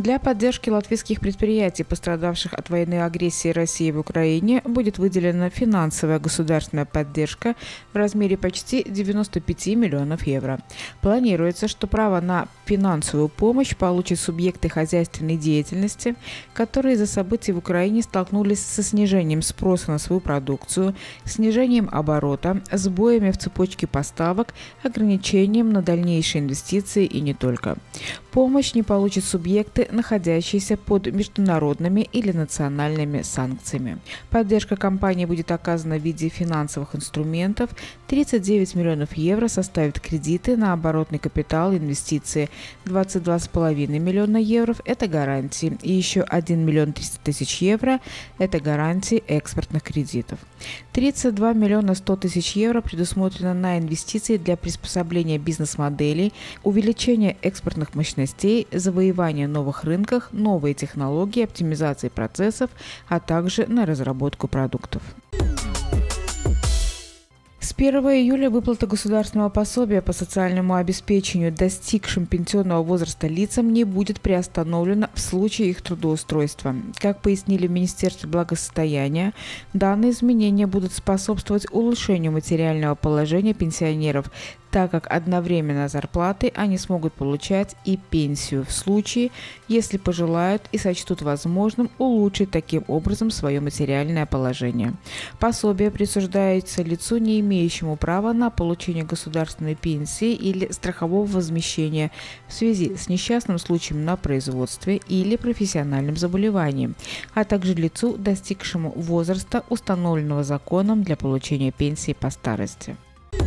Для поддержки латвийских предприятий, пострадавших от военной агрессии России в Украине, будет выделена финансовая государственная поддержка в размере почти 95 миллионов евро. Планируется, что право на финансовую помощь получат субъекты хозяйственной деятельности, которые из-за событий в Украине столкнулись со снижением спроса на свою продукцию, снижением оборота, сбоями в цепочке поставок, ограничением на дальнейшие инвестиции и не только. Помощь не получат субъекты, находящиеся под международными или национальными санкциями. Поддержка компании будет оказана в виде финансовых инструментов. 39 миллионов евро составят кредиты на оборотный капитал и инвестиции. 22,5 миллиона евро – это гарантии. И еще 1 миллион 300 тысяч евро – это гарантии экспортных кредитов. 32 миллиона 100 тысяч евро предусмотрено на инвестиции для приспособления бизнес-моделей, увеличения экспортных мощностей, завоевания новых рынков, новые технологии, оптимизации процессов, а также на разработку продуктов. С 1 июля выплата государственного пособия по социальному обеспечению достигшим пенсионного возраста лицам не будет приостановлена в случае их трудоустройства. Как пояснили в Министерстве благосостояния, данные изменения будут способствовать улучшению материального положения пенсионеров, так как одновременно зарплаты они смогут получать и пенсию в случае, если пожелают и сочтут возможным улучшить таким образом свое материальное положение. Пособие присуждается лицу, не имеющему права на получение государственной пенсии или страхового возмещения в связи с несчастным случаем на производстве или профессиональным заболеванием, а также лицу, достигшему возраста, установленного законом для получения пенсии по старости.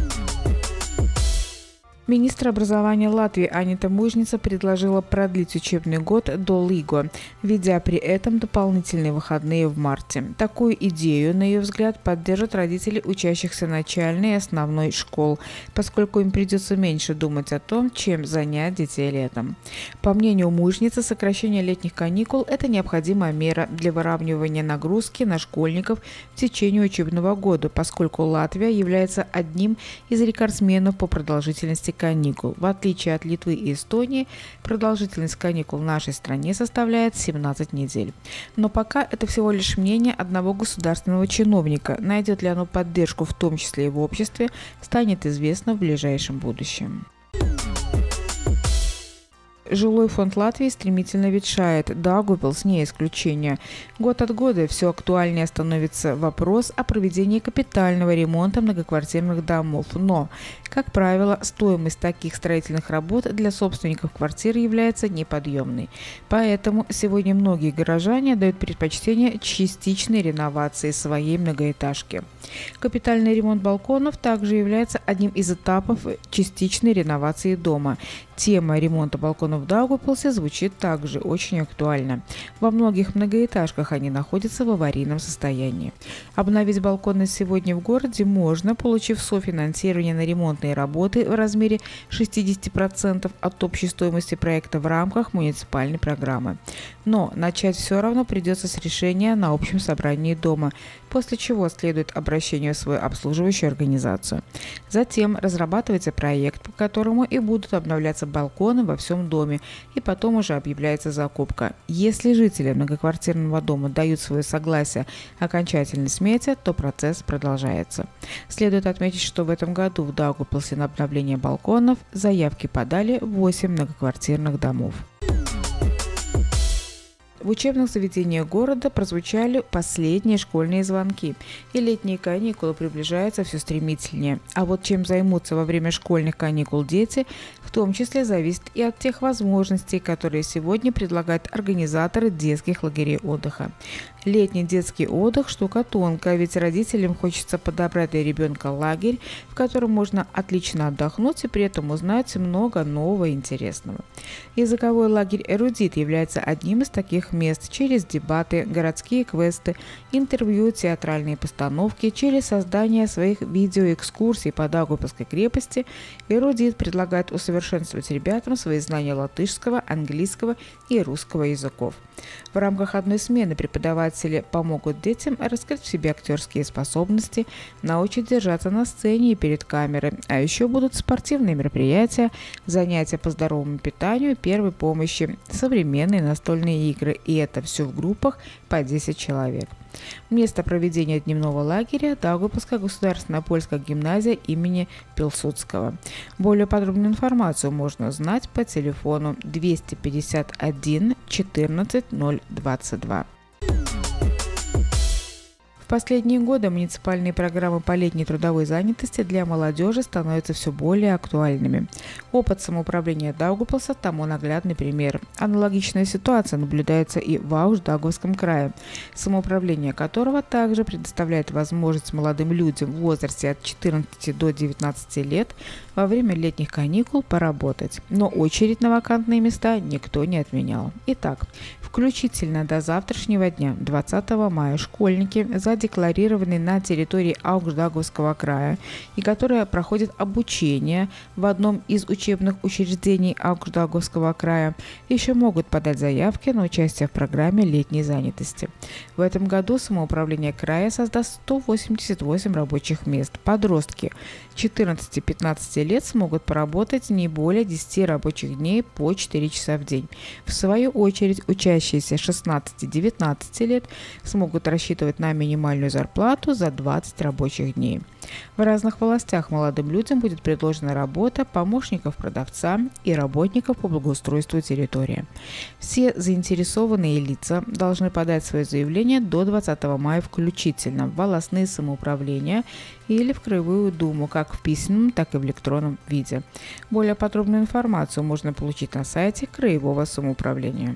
Министр образования Латвии Анита Мужница предложила продлить учебный год до ЛИГО, введя при этом дополнительные выходные в марте. Такую идею, на ее взгляд, поддержат родители учащихся начальной и основной школ, поскольку им придется меньше думать о том, чем занять детей летом. По мнению Мужницы, сокращение летних каникул – это необходимая мера для выравнивания нагрузки на школьников в течение учебного года, поскольку Латвия является одним из рекордсменов по продолжительности каникул. В отличие от Литвы и Эстонии, продолжительность каникул в нашей стране составляет 17 недель. Но пока это всего лишь мнение одного государственного чиновника. Найдет ли оно поддержку, в том числе и в обществе, станет известно в ближайшем будущем. Жилой фонд Латвии стремительно ветшает, Даугавпилс не исключение. Год от года все актуальнее становится вопрос о проведении капитального ремонта многоквартирных домов. Но, как правило, стоимость таких строительных работ для собственников квартир является неподъемной. Поэтому сегодня многие горожане дают предпочтение частичной реновации своей многоэтажки. Капитальный ремонт балконов также является одним из этапов частичной реновации дома. Тема ремонта балконов в Даугавпилсе звучит также очень актуально. Во многих многоэтажках они находятся в аварийном состоянии. Обновить балконы сегодня в городе можно, получив софинансирование на ремонтные работы в размере 60% от общей стоимости проекта в рамках муниципальной программы. Но начать все равно придется с решения на общем собрании дома, после чего следует обращение в свою обслуживающую организацию. Затем разрабатывается проект, по которому и будут обновляться балконы во всем доме, и потом уже объявляется закупка. Если жители многоквартирного дома дают свое согласие окончательной смете, то процесс продолжается. Следует отметить, что в этом году в Даугавпилсе на обновление балконов заявки подали 8 многоквартирных домов. В учебных заведениях города прозвучали последние школьные звонки, и летние каникулы приближаются все стремительнее. А вот чем займутся во время школьных каникул дети, в том числе зависит и от тех возможностей, которые сегодня предлагают организаторы детских лагерей отдыха. Летний детский отдых – штука тонкая, ведь родителям хочется подобрать для ребенка лагерь, в котором можно отлично отдохнуть и при этом узнать много нового и интересного. Языковой лагерь «Эрудит» является одним из таких мест через дебаты, городские квесты, интервью, театральные постановки, через создание своих видеоэкскурсий по Даугавпилской крепости. «Эрудит» предлагает усовершенствовать ребятам свои знания латышского, английского и русского языков. В рамках одной смены преподаватели помогут детям раскрыть в себе актерские способности, научат держаться на сцене и перед камерой, а еще будут спортивные мероприятия, занятия по здоровому питанию, первой помощи, современные настольные игры, и это все в группах по 10 человек. Место проведения дневного лагеря – Даугавпилская государственная польская гимназия имени Пилсудского. Более подробную информацию можно узнать по телефону 251 14 022. В последние годы муниципальные программы по летней трудовой занятости для молодежи становятся все более актуальными. Опыт самоуправления Даугавпилса тому наглядный пример. Аналогичная ситуация наблюдается и в Ауждаговском крае, самоуправление которого также предоставляет возможность молодым людям в возрасте от 14 до 19 лет во время летних каникул поработать. Но очередь на вакантные места никто не отменял. Итак, включительно до завтрашнего дня, 20 мая, школьники, задекларированные на территории Ауждаговского края и которые проходят обучение в одном из учебных учреждений Ауждаговского края, еще могут подать заявки на участие в программе летней занятости. В этом году самоуправление края создаст 188 рабочих мест. Подростки 14-15 лет смогут поработать не более 10 рабочих дней по 4 часа в день. В свою очередь, учащиеся 16-19 лет смогут рассчитывать на минимальную зарплату за 20 рабочих дней. В разных властях молодым людям будет предложена работа помощников продавца и работников по благоустройству территории. Все заинтересованные лица должны подать свое заявление до 20 мая включительно в волостные самоуправления или в Краевую думу, как в письменном, так и в электронном виде. Более подробную информацию можно получить на сайте Краевого самоуправления.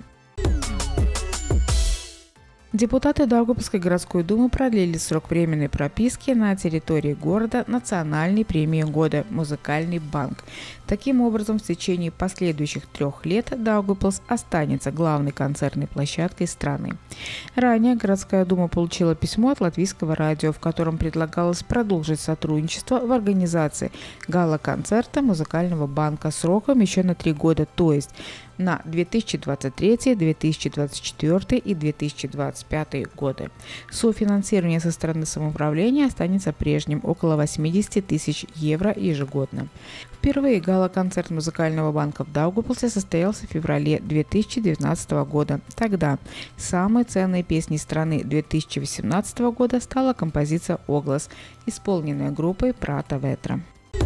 Депутаты Даугавпилской городской думы продлили срок временной прописки на территории города национальной премии года «Музыкальный банк». Таким образом, в течение последующих 3 лет Даугавпилс останется главной концертной площадкой страны. Ранее городская дума получила письмо от Латвийского радио, в котором предлагалось продолжить сотрудничество в организации гала-концерта «Музыкального банка» сроком еще на 3 года, то есть на 2023, 2024 и 2025 годы. Софинансирование со стороны самоуправления останется прежним – около 80 тысяч евро ежегодно. Впервые гала-концерт Музыкального банка в Даугавпилсе состоялся в феврале 2019 года. Тогда самой ценной песней страны 2018 года стала композиция «Оглас», исполненная группой «Прата Ветра».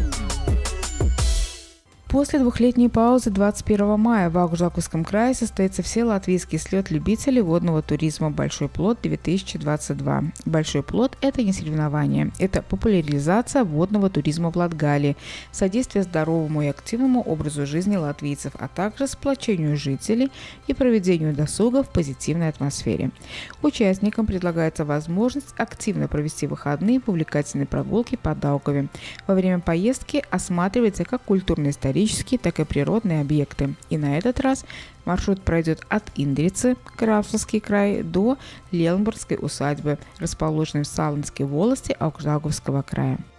После двухлетней паузы 21 мая в Ауждаговском крае состоится Вселатвийский слет любителей водного туризма «Большой плот-2022». «Большой плот» – это не соревнование, это популяризация водного туризма в Латгалии, содействие здоровому и активному образу жизни латвийцев, а также сплочению жителей и проведению досуга в позитивной атмосфере. Участникам предлагается возможность активно провести выходные в увлекательной прогулке по Даугаве. Во время поездки осматривается как культурно-исторические, так и природные объекты. И на этот раз маршрут пройдет от Индрицы, Крапфский край, до Лелнбургской усадьбы, расположенной в Салонской волости Ауждаговского края.